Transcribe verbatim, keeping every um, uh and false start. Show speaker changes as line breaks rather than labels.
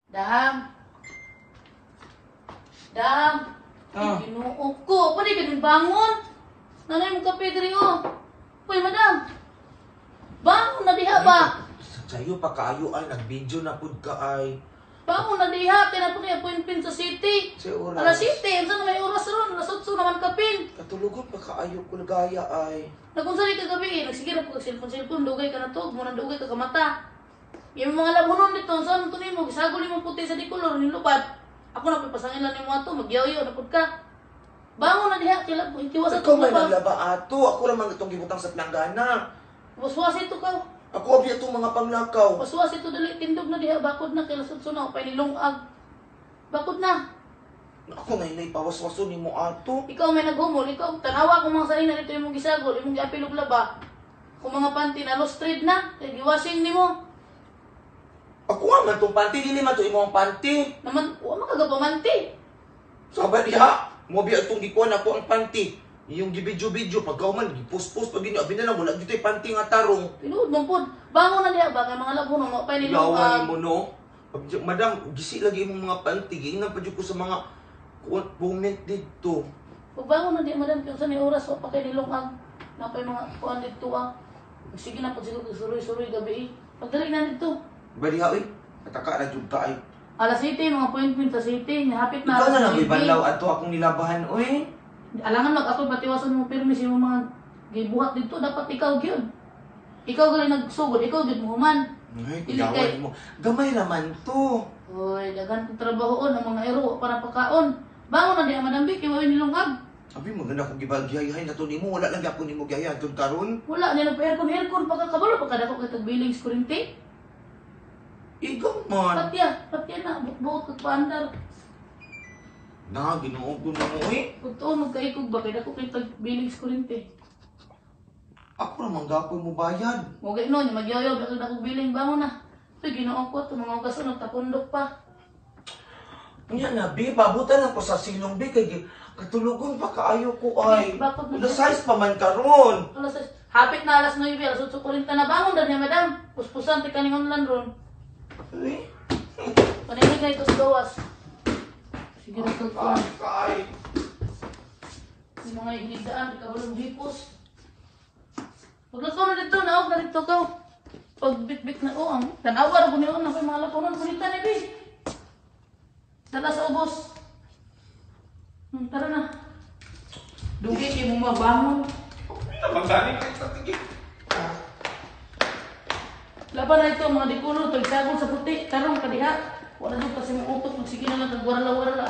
Dam. Dam.
Ah.
Ginuo ko. Pwede ka din bangon. Nanay mo kape diri o. Uy, madam. Bangon na diha ba?
Sa'yo pa kaayo ay, nag-video na pud ka ay.
Bangon na diha. Kaya na po kaya appointment sa city.
Sa oras.
Alas city. Saan may oras ron? Alas otso naman kapin.
Katulugon pa kaayo ko gaya ay.
Nagunsari ka gabi eh. Nagsige na po ka cellphone-cellphone. Dugay ka na to. Muna dugay ka kamata. Yung mga labunon dito. Saan ito nimo? Gisagol yung puti sa dikolor. Nilupad. Ako na pipasangin lang nimo ato. Magyaw-yaw na po ka. Bangon na diha. Kila itiwas
Ikaw
ato
may
ba?
naglaba ato. Ako naman itong gibutang sa planggana.
Waswas ito ka.
Ako abi itong mga panglakaw.
Waswas ito dali. Tindog na diha. Bakod na. Kila sutso na. Upay nilungag. Bakod na.
Ako na inay pawaswaso ni mo ato.
Ikaw may naghumol. Ikaw tanawa kung mga salina dito yung mong gisagol. Yung mong giapilog laba. Kung mga panty na lost trade na. Kaya giwashing ni mo.
Ako nga man itong panty. Dili man ito imong panty.
Naman. Huwag makagapamanti.
Sabi diha. Mo biya itong gikuan ako ang panty. Yung gibidyo-bidyo. Pagkaw man, gipost-post pag inyo. Abi na lang mo. Lagi ito'y panty nga tarong.
Pinuod mong pod. Bangon na diha ba? Kaya mga labunon. Upay nilungag.
Yawan mo no. Abdi- Madam, gisi lagi imong mga panty. Giingnan pa dyan ko sa mga ku- comment dito.
Pagbangon na di, madam, kung saan may oras, wala pa kayo nilungag. Napay mga kuhan dito ah. Sige na po, siguro suroy-suroy gabi eh. Pagdali na dito.
Bali ha, uy. Ataka na dyan ka ay.
Alas city, mga appointment sa city. Hapit na
Ikaw na
alas
lang, may
baby.
banlaw ato akong nilabahan, uy.
Alangan mag ako patiwasan mo permis yung mga gibuhat dito. Dapat ikaw gyud. Ikaw gali nagsugod, ikaw gyud mo human.
Ay,
Dili kay-
kuyawan mo. Gamay naman to.
Hoy, dagan kong trabahoon ang mga ero para pagkaon. Bangon na di, madam Vicky, wala nilungag.
Abi, maganda kong gibagyayahin na to ni mo. Wala lang ako ni mo gayahan to karon.
Wala, nila pa aircon, aircon, pagkakabalo, pagkadako kay tag-billings kurinti.
Ikaw man.
Patya, patya na, buot kag paandar.
Na, ginoon ko na mo, uy.
Totoo, magkaikog ba? Kaya ako kayo tag-billings kurinti.
Ako naman gapoy mo bayad.
Mugay no, yung magyayaw, bakit ako billing, bangon na. Ito, ginoon ko, ito mga ugaso, nagtapundok pa.
Nga na, bi, pabutan ako sa silong, bi. Kaya katulugon pa kaayo ko ay.
Bakit na-
Ulo size pa man karon.
Alas, hapit na alas nine, alas otso kurinta na bangon na niya, madam. Puspusan, tika ni online ron.
Uy.
Paninigay ko sa gawas. Sige na ito,
Ay, kay.
yung mga hinigdaan, ikabalong hipos. Paglakaw na dito, naog na dito ka. Pagbit-bit na, oh, ang tanawa na buniyon na mga lapunan, kunita ni Bi. Dala sa ubos. Hmm, tara na. Dugi, di mo mabangon.
Nabagani kayo sa tigil.
Laban na ito, mga dikulor, pagsagol sa puti. Tarong, kadiha. Wala doon kasi mga utot, magsige na lang, kagwara-wara